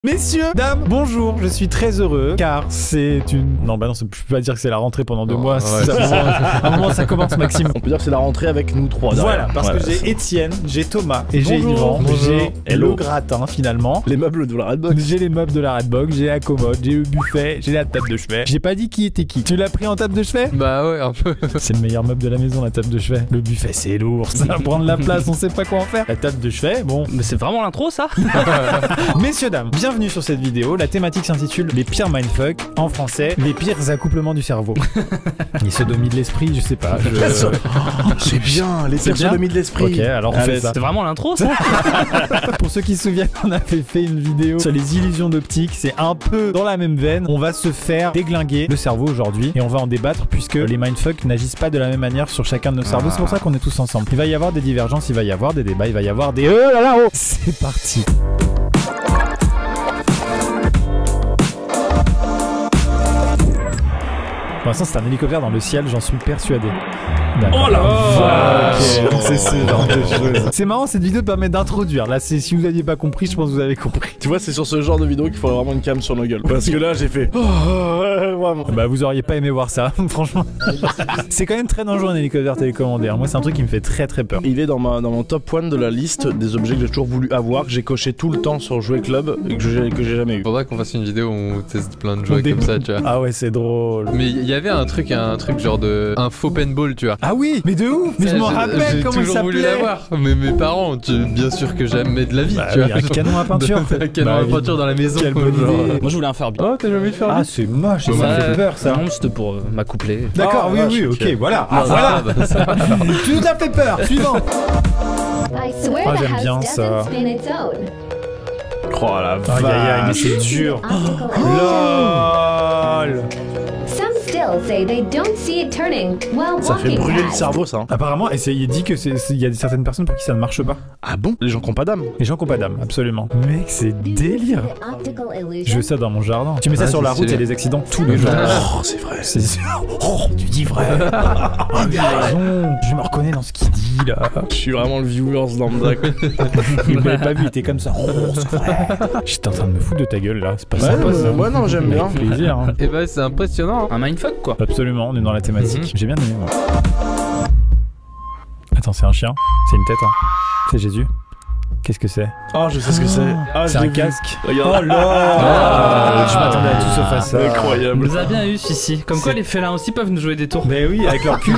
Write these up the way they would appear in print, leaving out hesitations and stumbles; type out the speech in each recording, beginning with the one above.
Messieurs, dames, bonjour, je suis très heureux car c'est une... Non bah non, je peux pas dire que c'est la rentrée pendant 2 mois, ouais. À un moment ça commence Maxime. On peut dire que c'est la rentrée avec nous trois. Voilà, parce que j'ai Étienne, j'ai Thomas et j'ai Yvan, j'ai le gratin finalement. Les meubles de la Redbox. J'ai les meubles de la Redbox, j'ai la commode, j'ai le buffet, j'ai la table de chevet. J'ai pas dit qui était qui. Tu l'as pris en table de chevet? Bah ouais, un peu. C'est le meilleur meuble de la maison, la table de chevet. Le buffet c'est lourd, ça va prendre la place, on sait pas quoi en faire. La table de chevet, bon... Mais c'est vraiment l'intro ça? Messieurs, dames, bienvenue sur cette vidéo. La thématique s'intitule les pires mindfuck, en français, les pires accouplements du cerveau. Les sodomies de l'esprit, je sais pas. C'est bien, les pires sodomies de l'esprit. Ok, alors on fait ça. C'est vraiment l'intro ça? Pour ceux qui se souviennent, on avait fait une vidéo sur les illusions d'optique. C'est un peu dans la même veine. On va se faire déglinguer le cerveau aujourd'hui et on va en débattre puisque les mindfuck n'agissent pas de la même manière sur chacun de nos cerveaux. C'est pour ça qu'on est tous ensemble. Il va y avoir des divergences, il va y avoir des débats, il va y avoir des... Oh là là, oh. C'est parti. Pour l'instant, c'est un hélicoptère dans le ciel, j'en suis persuadé. Oh la vache. C'est ce genre de choses. C'est marrant, cette vidéo permet d'introduire. Là, si vous n'aviez pas compris, je pense que vous avez compris. Tu vois, c'est sur ce genre de vidéo qu'il faut vraiment une cam sur nos gueules. Parce que là, j'ai fait... Oh, ouais, vraiment. Bah, vous auriez pas aimé voir ça, franchement. C'est quand même très dangereux un hélicoptère télécommandé. Moi, c'est un truc qui me fait très très peur. Il est dans mon top 1 de la liste des objets que j'ai toujours voulu avoir, que j'ai coché tout le temps sur Jouet Club et que j'ai jamais eu. Faudrait qu'on fasse une vidéo où on teste plein de jouets comme ça, tu vois. Ah ouais, c'est drôle. Mais il y avait un truc genre de... un faux paintball, tu vois. Ah oui, mais de ouf. Mais je m'en rappelle comment il s'appelait. J'ai toujours voulu l'avoir. Mais mes parents, bien sûr que jamais de la vie, tu vois. Un canon à peinture. Un canon à peinture dans la maison. Quelle bonne idée. Moi je voulais un Furby. Oh, t'as jamais eu de Furby? Ah, c'est moche, ça me fait peur ça. Non, c'était pour m'accoupler. D'accord, oui, ok, voilà. Ah, voilà. Tu nous as fait peur. Suivant. Ah, j'aime bien ça. Oh la vache. Aïe aïe aïe, mais c'est dur. LOL. Ça fait brûler le cerveau, ça. Apparemment, il dit que il y a certaines personnes pour qui ça ne marche pas. Ah bon? Les gens qui ont pas d'âme. Les gens qui ont pas d'âme, absolument. Mec, c'est délire. Je veux ça dans mon jardin. Tu mets ça sur la route, il y a des accidents tous les jours. Oh, c'est vrai. Oh, tu dis vrai. Ah, il a raison. Je me reconnais dans ce qu'il dit là. Je suis vraiment le viewers lambda. Il m'avait pas vu, il était comme ça. Oh, c'est vrai. J'étais en train de me foutre de ta gueule là. C'est pas sympa ça. Moi non, j'aime bien. Plaisir. Hein. Et bah, c'est impressionnant. Un mindfuck quoi. Absolument, on est dans la thématique. J'ai bien aimé moi. Attends, c'est un chien? C'est une tête, hein? C'est Jésus? Qu'est-ce que c'est? Oh, je sais ce que c'est. Ah, c'est un casque. Regarde. Oh là. Je m'attendais à tout sauf à ça. Incroyable. On nous a bien eu ici. Comme quoi les félins aussi peuvent nous jouer des tours. Mais oui, avec leur cul.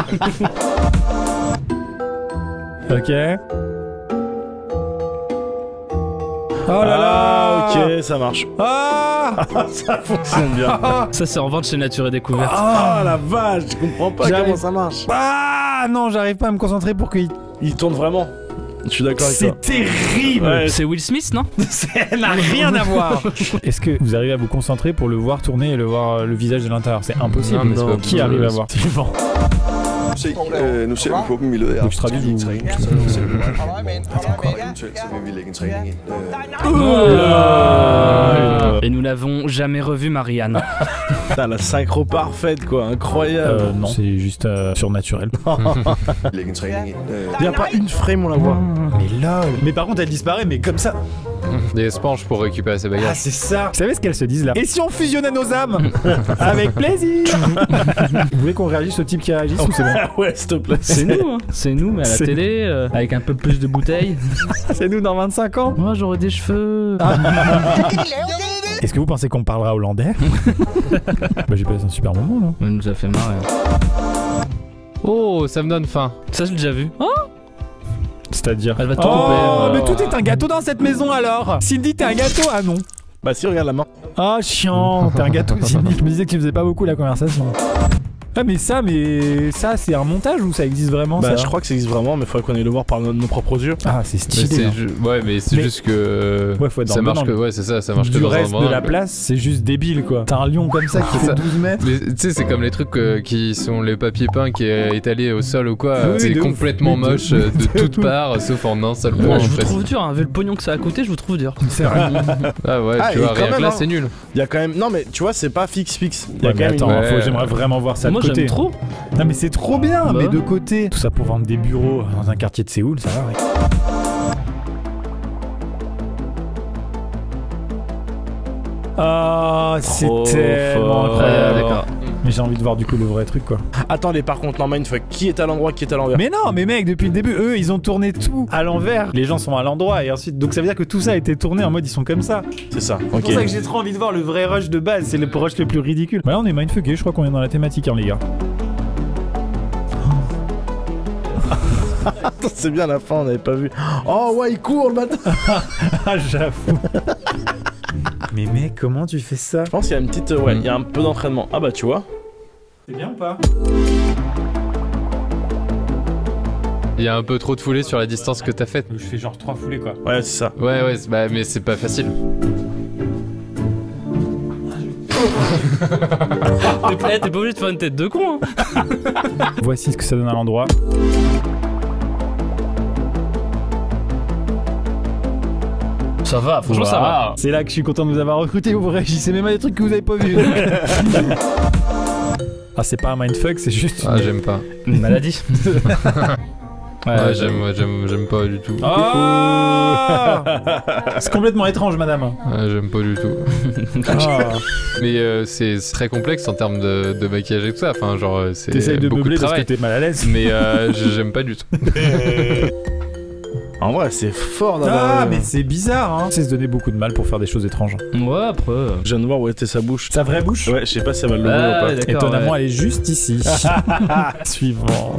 Ok. Oh là là. Ok, ça marche. Ah. Ça fonctionne bien. Ça c'est en vente chez Nature et Découverte. Ah la vache, je comprends pas comment ça marche. Ah non, j'arrive pas à me concentrer pour qu'il... Il tourne vraiment. Je suis d'accord avec toi. C'est terrible. Ouais. C'est Will Smith, non? Ça n'a rien à voir. Est-ce que vous arrivez à vous concentrer pour le voir tourner et le voir le visage de l'intérieur? C'est impossible. Non, qui arrive à voir? Suivant. Nu ser vi på dem i løbet af aftenen. træning. Eventuelt så vil vi lægge en træning ind. Et nous n'avons jamais revu Marianne. Putain, la synchro parfaite quoi, incroyable. Non, c'est juste surnaturel. Lægge en træning ind. Il y a pas une frame on la voit. Mais lol. Mais par contre elle disparaît mais comme ça. Des esponges pour récupérer ses bagages. Ah c'est ça. Vous savez ce qu'elles se disent là? Et si on fusionnait nos âmes? Avec plaisir. Vous voulez qu'on réagisse au type qui réagisse ou c'est bon? Ouais, s'il te plaît. C'est nous, hein. C'est nous, mais à la télé, avec un peu plus de bouteilles. C'est nous dans 25 ans. Moi j'aurais des cheveux. Est-ce que vous pensez qu'on parlera hollandais? Bah j'ai passé un super moment là. Ça nous a fait marrer. Oh, ça me donne faim. Ça j'ai déjà vu. Oh, c'est-à-dire? elle va tout Oh, couper. mais tout est un gâteau dans cette maison alors. Cindy, t'es un gâteau? Ah non. Bah si, regarde la main. Ah chiant, t'es un gâteau Cindy. Je me disais que tu faisais pas beaucoup la conversation. Ah mais ça c'est un montage ou ça existe vraiment? Bah ça je crois que ça existe vraiment mais faudrait qu'on aille le voir par nos propres yeux. Ah c'est stylé. Ouais mais c'est juste que... Ouais faut être dans ça le marche bonhomme. que... Ouais c'est ça, ça marche que du dans reste un de la place c'est juste débile quoi. T'as un lion comme ça qui fait 12 mètres. Mais tu sais c'est comme les trucs qui sont les papiers peints qui est étalé au sol ou quoi. Oui, c'est de complètement moche de toutes parts sauf en un seul point. Je en vous fait. trouve dur, hein. Vu le pognon que ça a coûté, je vous trouve dur. C'est vrai. Ah ouais Ah, tu vois et quand rien que même, là hein. c'est nul. Il y a quand même... Non mais tu vois c'est pas fixe. Il y a Ouais, quand mais même attends, Ouais. j'aimerais vraiment voir ça de Moi côté. j'aime trop. Non mais c'est trop bien, Bah mais ouais. de côté. Tout ça pour vendre des bureaux dans un quartier de Séoul, ça va. Ouais. Ah, c'est Trop tellement fort. incroyable. D'accord. Mais j'ai envie de voir du coup le vrai truc quoi. Attendez, par contre, non, Mindfuck, qui est à l'endroit, qui est à l'envers? Mais non, mais mec, depuis le début, eux, ils ont tourné tout à l'envers. Les gens sont à l'endroit et ensuite, donc ça veut dire que tout ça a été tourné en mode ils sont comme ça. C'est ça, C'est ok. pour ça que j'ai trop envie de voir le vrai rush de base. C'est le rush le plus ridicule. Bah là, on est mindfucké. Je crois qu'on est dans la thématique, hein, les gars. C'est bien la fin, on n'avait pas vu. Oh ouais, il court le matin. Ah, j'avoue. Mais mec, comment tu fais ça? Je pense qu'il y a une petite. Ouais, il y a un peu d'entraînement. Ah bah tu vois. C'est bien ou pas? Il y a un peu trop de foulée sur la distance que t'as faite. Je fais genre 3 foulées quoi. Ouais, c'est ça. Ouais, bah, mais c'est pas facile. T'es pas obligé de faire une tête de con, hein. Voici ce que ça donne à l'endroit. Ça va, franchement, ça va. C'est là que je suis content de vous avoir recruté. Vous réagissez même à des trucs que vous avez pas vus. Ah, c'est pas un mindfuck, c'est juste. Ah, j'aime pas. Une maladie. Ouais, j'aime pas du tout. Ah c'est complètement étrange, madame. Ouais, j'aime pas du tout. Ah. Mais c'est très complexe en termes de maquillage et tout ça. Enfin, genre, c'est T'essayes de beaucoup de meubler parce que travail. t'es mal à l'aise. Mais j'aime pas du tout. En vrai, c'est fort d'avoir. Ah, mais c'est bizarre, hein. C'est se donner beaucoup de mal pour faire des choses étranges. Ouais, après. Je viens de voir où était sa bouche. Sa vraie bouche? Ouais, je sais pas si elle va le lever Ah, ou pas. ouais, d'accord, Étonnamment, ouais. elle est juste ici. Suivant.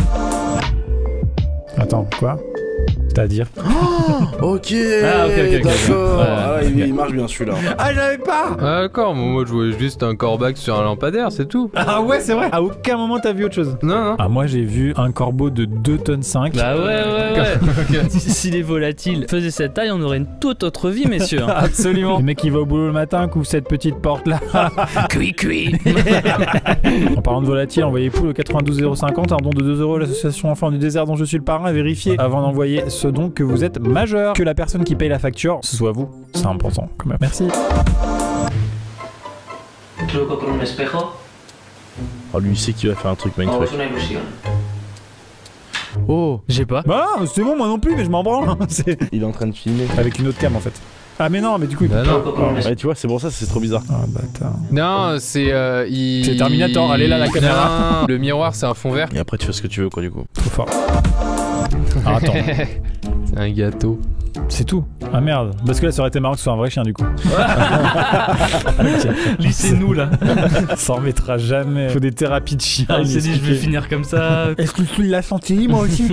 Attends, quoi? C'est-à-dire? Ok, Ah, ok, d'accord. Ouais, Ah, ok. il marche bien celui-là. Ah, j'avais pas! Ah, d'accord, moi je voulais juste un corbac sur un lampadaire, c'est tout. Ah ouais, c'est vrai. À aucun moment t'as vu autre chose. Non. Ah, moi j'ai vu un corbeau de 2 tonnes 5. Bah ouais. Si les volatiles faisaient cette taille, on aurait une toute autre vie, messieurs. Absolument. Le mec qui va au boulot le matin couvre cette petite porte là. Cui. En parlant de volatile, envoyez poules au 92 050, un don de 2 € à l'association Enfants du désert dont je suis le parrain. Vérifiez avant d'envoyer ce don que vous êtes majeur, que la personne qui paye la facture, ce soit vous. C'est important quand même. Merci. Truco con un espejo Oh, lui, il sait qu'il va faire un truc o Mindfuck. es una ilusión. Oh, J'ai pas. Bah, c'est bon, moi non plus, mais je m'en branle. C'est il est en train de filmer. avec une autre cam en fait. Ah, mais non, mais du coup. Bah non. Truco con un espejo. Ouais, tu vois, c'est pour ça, c'est trop bizarre. Ah, bâtard. Non, c'est. C'est Terminator, elle est là, la caméra. Non, le miroir, c'est un fond vert. Et après, tu fais ce que tu veux, quoi, du coup. Trop fort. Ah, attends, C'est un gâteau. c'est tout. Ah merde. Parce que là, ça aurait été marrant que ce soit un vrai chien du coup. Lycée-nous là. Ça en remettra jamais. Faut des thérapies de chiens. Il s'est dit, je vais finir comme ça. Est-ce que tu l'as senti, moi aussi?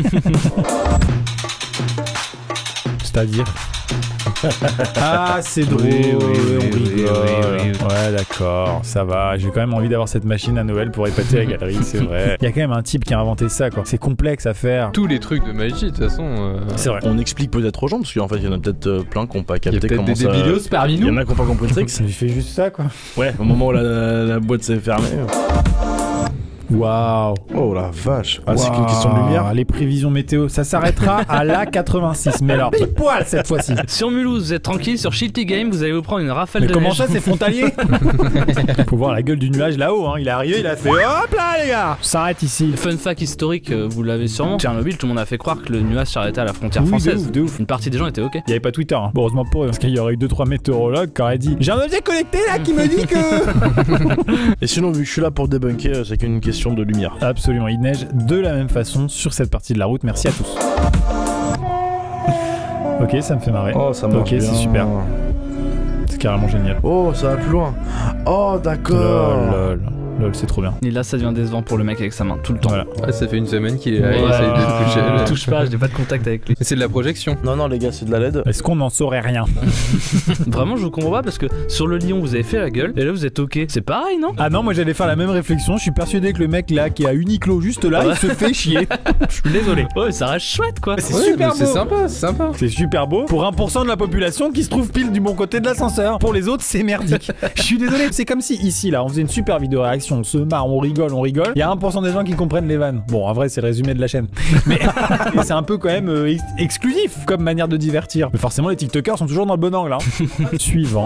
C'est-à-dire? Ah, c'est drôle, on rigole. Ouais, d'accord, ça va. J'ai quand même envie d'avoir cette machine à Noël pour épater la galerie, c'est vrai. Il y a quand même un type qui a inventé ça, quoi. C'est complexe à faire. Tous les trucs de magie, de toute façon. C'est vrai. On explique peut-être aux gens, parce qu'en fait, il y en a peut-être plein qui n'ont pas Il y a capté peut-être comment des ça. débilos parmi Il y nous. en a qui n'ont pas compris le trick. Il fait juste ça, quoi. Ouais, au moment où la boîte s'est fermée. Waouh. Oh la vache. Ah, c'est qu'une question de lumière. Les prévisions météo, ça s'arrêtera à la 86. Mais alors, pile poil cette fois-ci. Sur Mulhouse, vous êtes tranquille. Sur Shilty Game, vous allez vous prendre une rafale Mais de comment neige. ça, c'est frontalier? Faut voir la gueule du nuage là-haut, hein. Il est arrivé, il a fait hop là, les gars. Ça s'arrête ici. Fun fact historique, vous l'avez sûrement. Tchernobyl, tout le monde a fait croire que le nuage s'arrêtait à la frontière Oui, française. de ouf. Une partie des gens étaient ok. Il y avait pas Twitter, hein. Bon, heureusement pour eux, parce qu'il y aurait eu 2-3 météorologues qui auraient dit j'ai un objet connecté là qui me dit que. Et sinon, vu que je suis là pour débunker, c'est qu'une question de lumière. Absolument, il neige de la même façon sur cette partie de la route. Merci à tous. Ok, ça me fait marrer. Oh, ça marche Ok, bien. c'est super. C'est carrément génial. Oh, ça va plus loin. Oh, d'accord. Lol, c'est trop bien. Et là, ça devient décevant pour le mec avec sa main, tout le temps. Voilà. Ah, ça fait une semaine qu'il est là, il Ouais. essaye de toucher. Je touche pas, je n'ai pas de contact avec lui. Mais c'est de la projection. Non, non, les gars, c'est de la LED. Est-ce qu'on n'en saurait rien? Vraiment, je vous comprends pas parce que sur le lion, vous avez fait la gueule et là, vous êtes ok. C'est pareil, non? Ah non, moi j'allais faire la même réflexion. Je suis persuadé que le mec là qui a Uniqlo juste là, il se fait chier. Je suis désolé. Ouais, ça reste chouette quoi. C'est Ouais, super mais beau. c'est sympa, c'est sympa. C'est super beau pour 1% de la population qui se trouve pile du bon côté de l'ascenseur. Pour les autres, c'est merdique. Je suis désolé, c'est comme si ici là, on faisait une super vidéo réaction, on se marre, on rigole. Il y a 1% des gens qui comprennent les vannes. Bon, en vrai, c'est le résumé de la chaîne. Mais c'est un peu quand même exclusif comme manière de divertir. Mais forcément, les TikTokers sont toujours dans le bon angle. Hein. Suivant.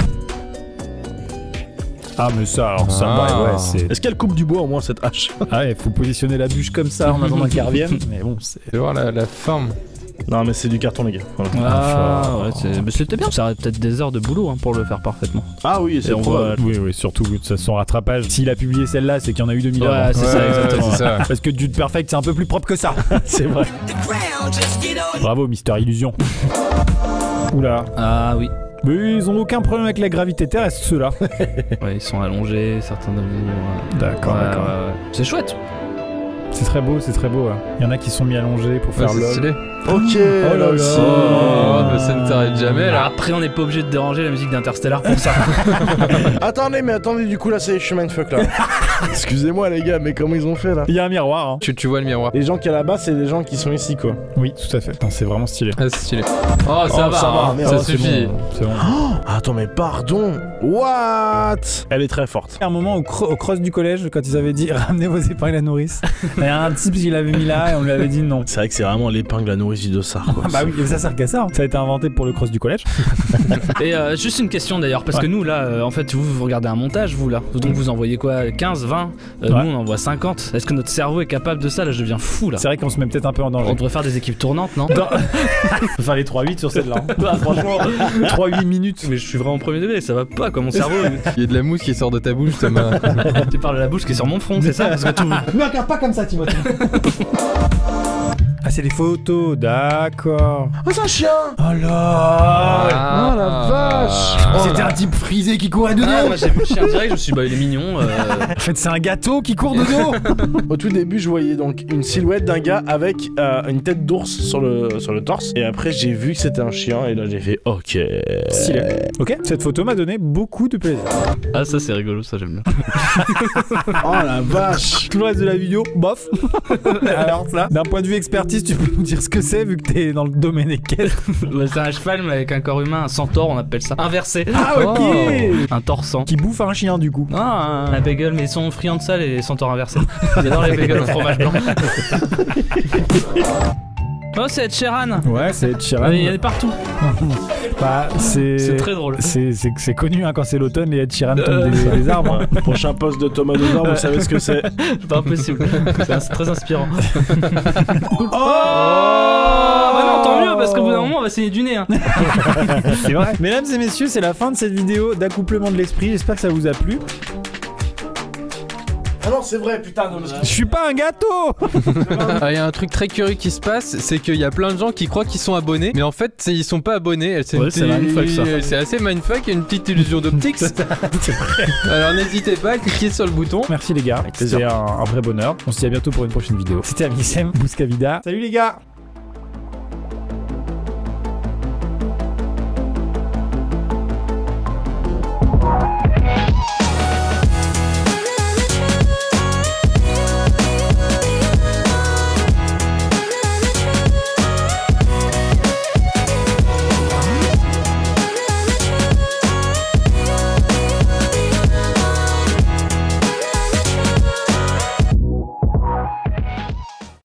Ah, mais ça, alors ça, Ah. bah, ouais, c'est. Est-ce qu'elle coupe du bois au moins cette hache? Ah, ouais, faut positionner la bûche comme ça en attendant qu'elle revienne. Mais bon, c'est. Je vais voir la forme. Non, mais c'est du carton, les gars. Voilà. Ah, ouais, mais c'était bien. Ça aurait peut-être des heures de boulot hein, pour le faire parfaitement. Ah oui, c'est on probable. Oui, oui, surtout ça son rattrapage. S'il a publié celle-là, c'est qu'il y en a eu 2000 Ouais, avant. c'est ça, exactement. c'est ça. Parce que Dude Perfect, c'est un peu plus propre que ça. C'est vrai. Bravo, Mister Illusion. Oula. Ah oui. Mais ils ont aucun problème avec la gravité terrestre, ceux-là. Ouais, ils sont allongés, certains d'entre vous. D'accord, d'accord. Ouais. C'est chouette. C'est très beau, c'est très beau. Ouais. Il y en a qui sont mis allongés pour Ouais, faire c'est le. stylé. Ok, là là là. aussi. Oh, bah, ça ne t'arrête jamais là. Après, on n'est pas obligé de déranger la musique d'Interstellar pour ça. Attendez, du coup là c'est chemin de fuck là. Excusez-moi les gars, mais comment ils ont fait là? Il y a un miroir. Hein. Tu vois le miroir. Les gens qui est là-bas, c'est les gens qui sont ici quoi. Oui, tout à fait. Putain, c'est vraiment stylé. Ah, c'est stylé. Oh, ça va, hein, merde, ça c'est suffit. bon. C'est bon. Attends, mais pardon. What? Elle est très forte. À un moment au cross du collège, quand ils avaient dit ramenez vos épingles à nourrice, il y a un type qui l'avait mis là et on lui avait dit non. C'est vrai que c'est vraiment l'épingle à nourrice du dossard quoi. Ah bah oui, ça sert qu'à ça. Hein. Ça a été inventé pour le cross du collège. Et juste une question d'ailleurs, parce que nous là, en fait, vous regardez un montage, vous là. Donc vous envoyez quoi 15, 20 Nous on envoie 50. Est-ce que notre cerveau est capable de ça? Là, je deviens fou là. C'est vrai qu'on se met peut-être un peu en On danger. devrait faire des équipes tournantes, non? On peut faire les 3-8 sur celle-là. Hein. Bah, franchement. 3-8 minutes. Mais je suis vraiment au premier degré, ça va pas quoi, mon cerveau. Il y a de la mousse qui sort de ta bouche, Thomas. Tu parles de la bouche qui est sur mon front, c'est ça? Parce que tout. Ne regarde pas comme ça, Timothée. Ah, c'est des photos, d'accord. Oh, c'est un chien. Oh là. Oh la vache. C'était un type frisé qui courait de dos. Ah, moi j'ai vu le chien direct, je me suis dit, bah il est mignon. En fait, c'est un gâteau qui court de dos. Au tout début, je voyais donc une silhouette d'un gars avec une tête d'ours sur le torse. Et après, j'ai vu que c'était un chien. Et là, j'ai fait OK. Stylé. Ok, cette photo m'a donné beaucoup de plaisir. Ah, ça c'est rigolo, ça j'aime bien. Oh la vache. Tout le reste de la vidéo, bof. Alors ça, d'un point de vue expertise, tu peux nous dire ce que c'est vu que t'es dans le domaine des quêtes. Bah, c'est un cheval mais avec un corps humain, un centaure, on appelle ça. Inversé. Ah ok. Un torsan. Qui bouffe un chien du coup. Ah, un bagel, mais ils sont friands de ça, les centaures inversés. J'adore les bagels au fromage blanc. Oh, c'est Ed Sheeran. Ouais, c'est Ed Sheeran. Il y en a partout. Bah, c'est très drôle. C'est connu hein, quand c'est l'automne, les Ed Sheeran tombent des arbres. Hein. Prochain poste de Thomas Dezor, vous savez ce que c'est. C'est pas impossible. C'est très inspirant. Oh Bah non, tant mieux, parce qu'au bout d'un moment, on va saigner du nez. Hein. C'est vrai. Mesdames et messieurs, c'est la fin de cette vidéo d'accouplement de l'esprit. J'espère que ça vous a plu. Ah non, c'est vrai, putain. Non, Je suis pas un gâteau. Ah, il y a un truc très curieux qui se passe, c'est qu'il y a plein de gens qui croient qu'ils sont abonnés, mais en fait ils sont pas abonnés. Ouais, c'est mindfuck, ça. C'est assez mindfuck, il y a une petite illusion d'optique. Alors n'hésitez pas à cliquer sur le bouton. Merci les gars. C'était un vrai bonheur. On se dit à bientôt pour une prochaine vidéo. C'était Amissem Bouscavida. Salut les gars.